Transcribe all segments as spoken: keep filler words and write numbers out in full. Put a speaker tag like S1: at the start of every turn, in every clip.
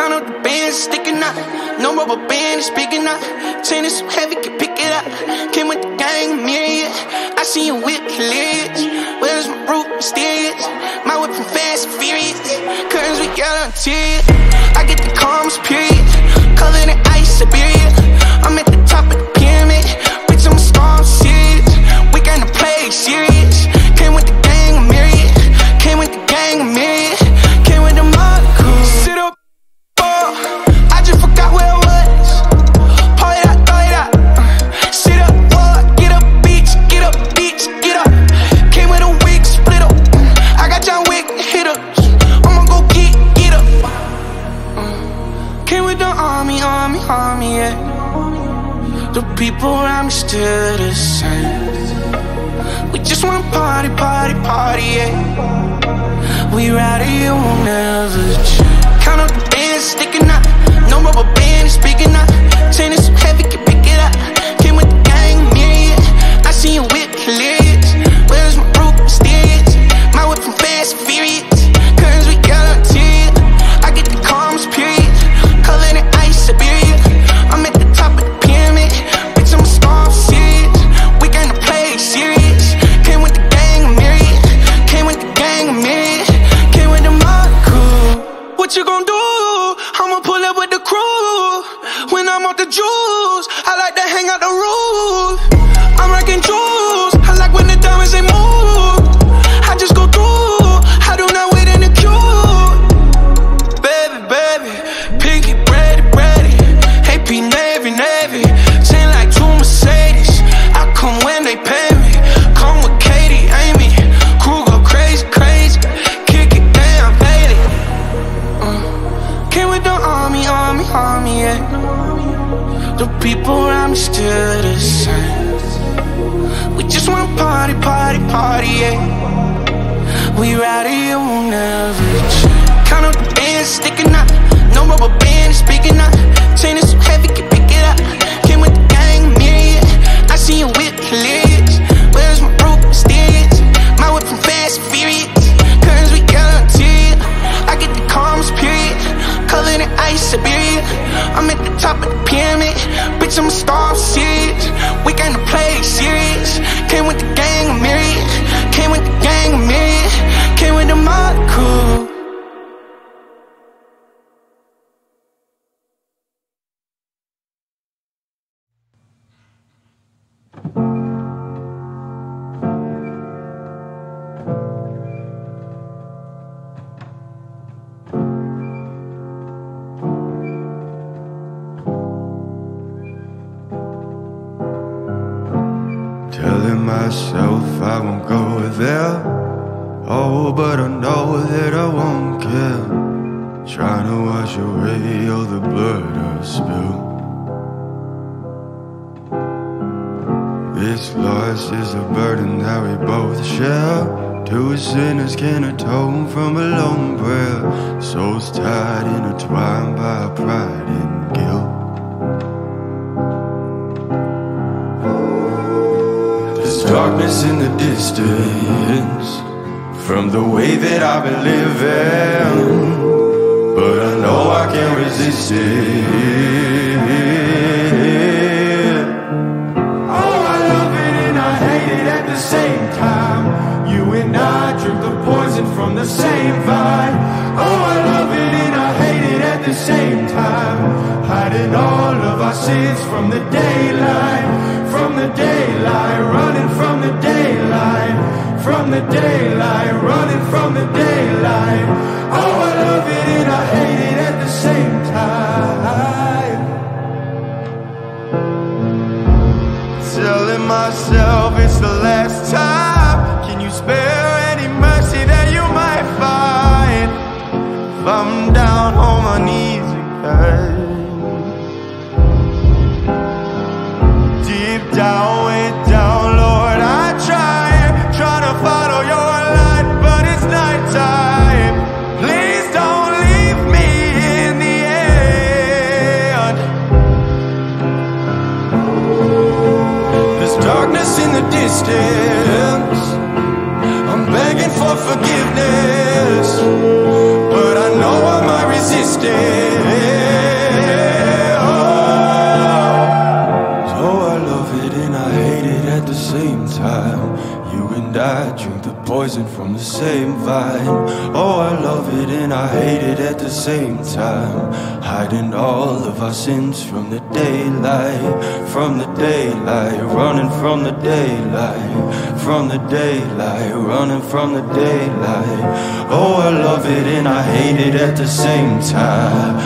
S1: Count up the bands, sticking up. No rubber band is speaking up. Chain is so heavy, can pick it up. Came with the gang, myriad. I see you with hilarious. Where's my root, mysterious? My whip from fast and furious. Curtains we got on interior. I get the calmest period. Covered in ice, Siberia. I'm at the top of the pyramid. Bitch, I'm a star, I'm serious. We gonna play serious. Came with the gang, myriad. Came with the gang, myriad. Came with the mother crew. Sit up, oh, I just forgot where I was. Pull it out, throw it out. Sit up, oh, get up, beach, get up, beach, get up. Came with a wig, split up. I got John Wick, hit up. I'ma go get, get up. Came with the army, army, army, yeah. The people around me still the same. We just wanna party, party, party, yeah. We rowdy, it won't never change. Count up the bands, sticking up. No rubber band is speaking up. Chain is so heavy, can pick it up. Came with the gang, myriad. I see you with hilarious. Where's my root, mysterious? My whip from fast and furious. Curtains we got on interior. I get the calmest period. Covered in ice, Siberia. I'm at the top of the pyramid. Bitch, I'm a star, I'm serious. We gonna play serious. Came with the gang, myriad. Came with the gang, myriad. Came with the mother crew. What you gon' do? I'ma pull up with the crew. When I'm off the juice, I like to hang out the roof. I'm rocking jewels. I like when the diamonds they move. I just go through. I do not wait in the queue. Baby, baby, pinky, ready, ready. A P Navy, Navy. Chain like two Mercedes. I come when they pay me. Come with Katie, Amy. Crew go crazy, crazy. Kick it down, baby. Uh, came with the army, army, army, yeah. The people around me still the same. We just wanna party, party, party, yeah. We rowdy, it won't never change. Count up the bands, sticking up. No rubber band is speaking up. Chain is so heavy, can pick it up. Came with the gang, myriad. I see you with hilarious. Where's my root, mysterious? My whip from fast and furious. Curtains we got on interior. I get the calmest period. Covered in ice, Siberia. I'm at the top of the pyramid. Bitch, I'm a star, I'm serious. We gonna play serious. Came with the gang, myriad. Came with the gang, myriad. Came with the mother crew.
S2: Telling myself I won't go there. Oh, but I know that I won't care. Trying to wash away all the blood I've spilled. This loss is a burden that we both share. Two sinners can atone from a lone prayer. Souls tied, intertwined by pride and guilt. Darkness in the distance from the way that I've been living, but I know I can't resist it. Oh, I love it and I hate it at the same time. You and I drink the poison from the same vine. Oh, I love it and I hate it at the same time. Hiding all of our sins from the daylight. From the daylight, running from the daylight. From the daylight, running from the daylight. Oh, I love it and I hate it at the same time. Telling myself it's the last time. Can you spare any mercy that you might find? If I'm down on my knees again, down, way down, Lord, I try, try to follow your light, but it's nighttime. Please don't leave me drink the poison from the same vine. Oh, I love it and I hate it at the same time. Hiding all of our sins from the daylight, from the daylight, running from the daylight, from the daylight, running from the daylight. Oh, I love it and I hate it at the same time.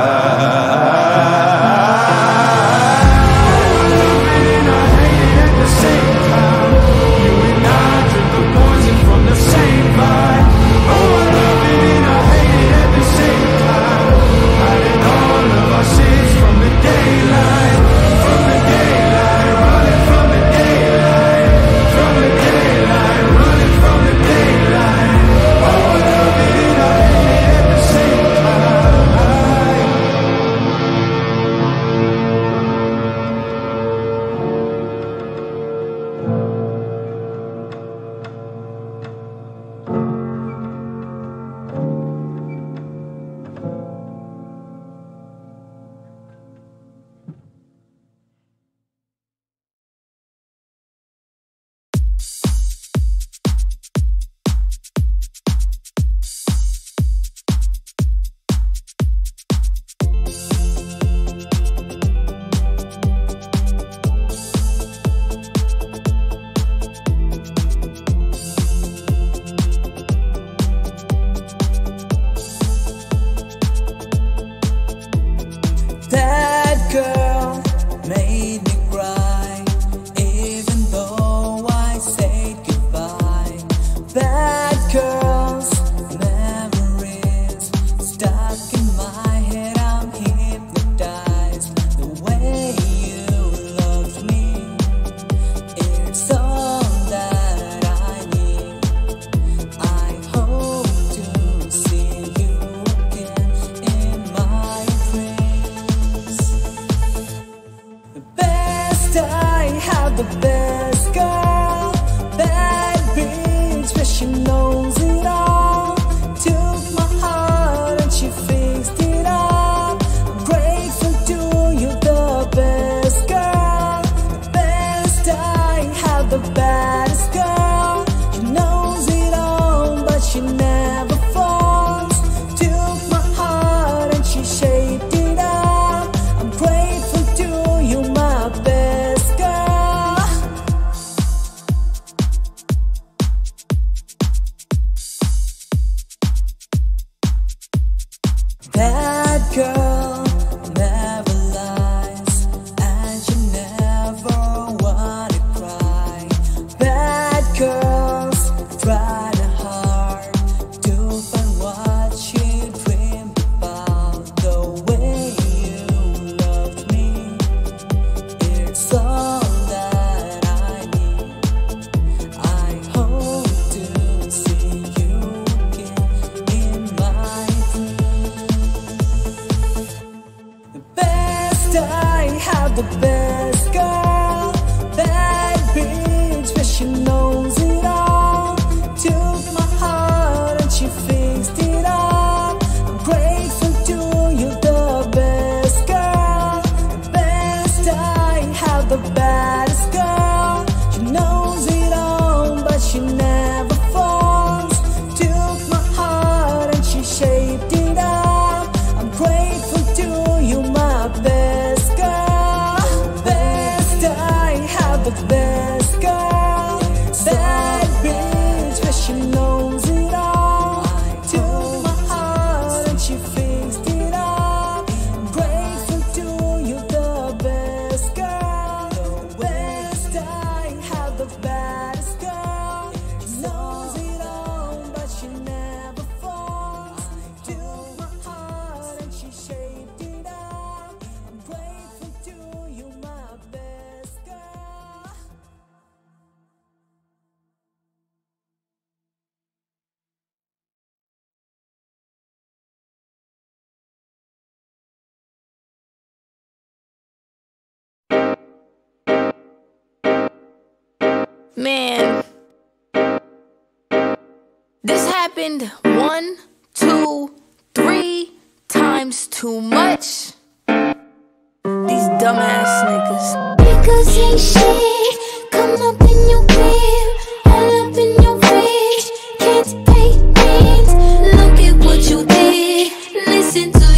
S3: Man, this happened one, two, three times too much. These dumbass niggas.
S4: Niggas ain't shit. Come up in your crib, all up in your face.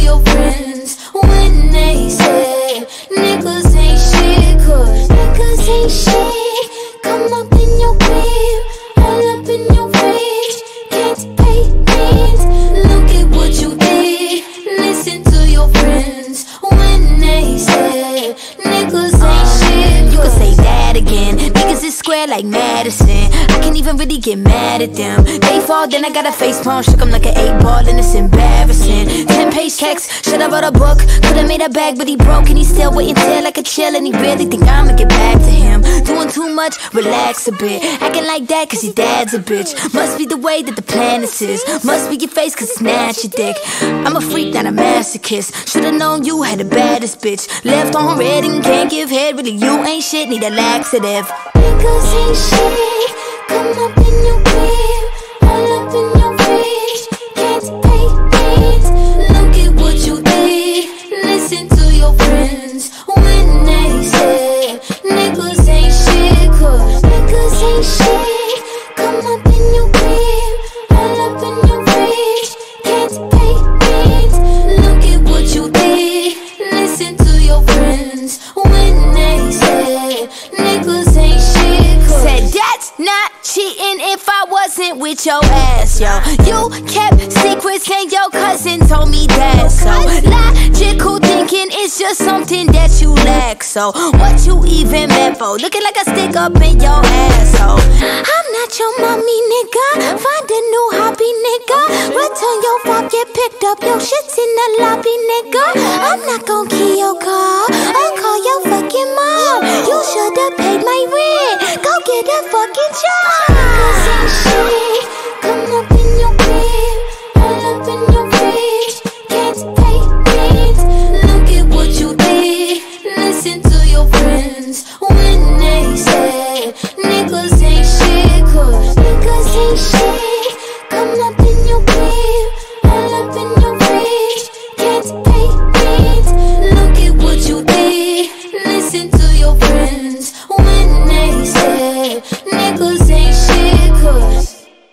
S3: your friends when they said niggas ain't shit, cause niggas ain't shit. Come up in your crib, all up in your face, can't pay rent. Look at what you did. Listen to your friends when they said niggas ain't shit. You can say that again. Niggas is square like Madison. I can't even really get mad at them. They fall, then I got a face palm, shook him like an eight ball, and it's embarrassing. Ten page checks, shoulda wrote a book. Coulda made a bag, but he broke, and he still waiting till I could chill. And he really think I'ma get back to him. Doing too much, relax a bit. Acting like that, cause your dad's a bitch. Must be the way that the planet is. Must be your face, cause it's not your dick. I'm a freak, not a masochist. Shoulda known you had the baddest bitch. Left on red and can't give head. Really, you ain't shit, need a laxative. Niggas ain't shit. Come up in your crib, all up in your face, can't pay rent. Look at what you did. Listen to your friends when they said niggas ain't shit, cause niggas ain't shit. Come up in your crib, all up in your face, can't pay rent. Look at what you did. Listen to your friends when they said niggas ain't shit, cause said that's not cheating if I wasn't with your ass, yo. You kept secrets and your cousin told me that. So logical thinking is just something that you lack. So what you even meant for? Looking like a stick up in your asshole. I'm not your mommy, nigga. Find a new hobby, nigga. Return your phone, get picked up. Your shit's in the lobby, nigga. I'm not gon' key your car. I'll call your fucking mom. You should've paid my rent. Go get a fucking job. Niggas ain't shit. Come up in your crib, all up in your face, can't pay rent. Look at what you did. Listen to your friends when they said niggas ain't shit, cause niggas ain't shit. Come up in your crib, all up in your face, can't pay rent. Look at what you did. Listen to your friends when they said niggas ain't shit, cause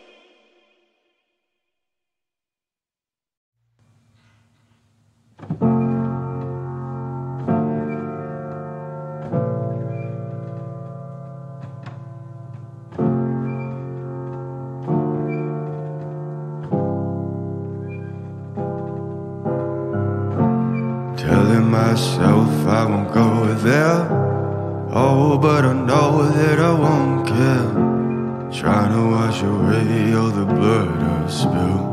S2: telling myself I won't go there. Oh, but I know that I won't care. Trying to wash away all the blood I've spilled.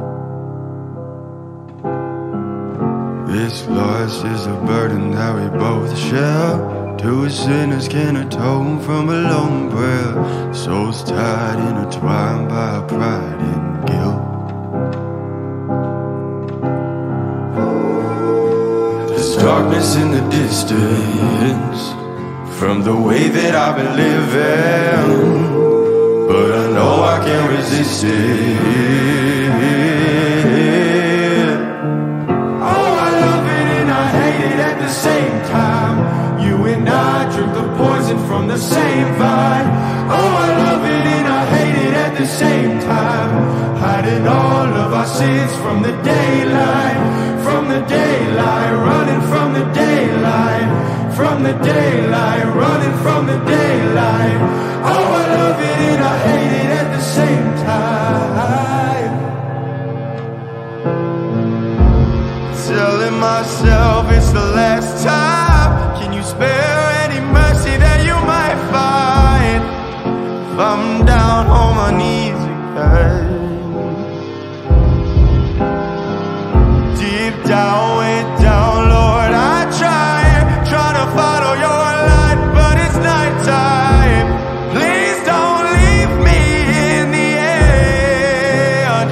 S2: This loss is a burden that we both share. Two sinners can atone from a lone prayer. Souls tied, intertwined by pride and guilt. There's darkness in the distance from the way that I've been living, but I know I can't resist it. Oh, I love it and I hate it at the same time. You and I drink the poison from the same vine. Oh, I love it and I hate it at the same time. Hiding all of our sins from the daylight, from the daylight, running from the daylight, from the daylight, running from the daylight. Oh, I love it and I hate it at the same time. Telling myself it's the last time. Can you spare any mercy that you might find? If I'm down on my knees again, deep down, way down, Lord, I try, trying to follow your light, but it's nighttime. Please don't leave me in the end.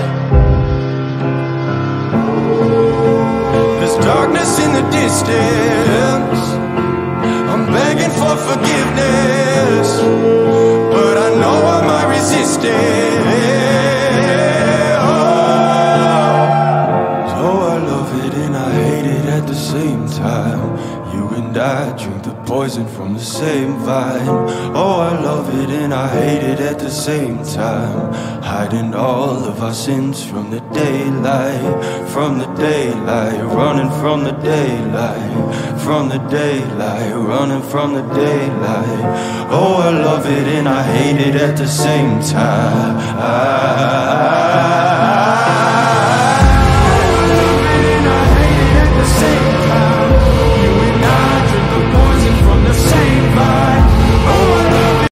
S2: There's darkness in the distance. I'm begging for forgiveness, but I know I might resist it. Oh, so I love it and I hate it at the same time. You and I drink the poison from the same vine. Oh, I love it and I hate it at the same time. Hiding all of our sins from the daylight, from the daylight, running from the daylight, from the daylight, running from the daylight. Oh, I love it and I hate it at the same time. I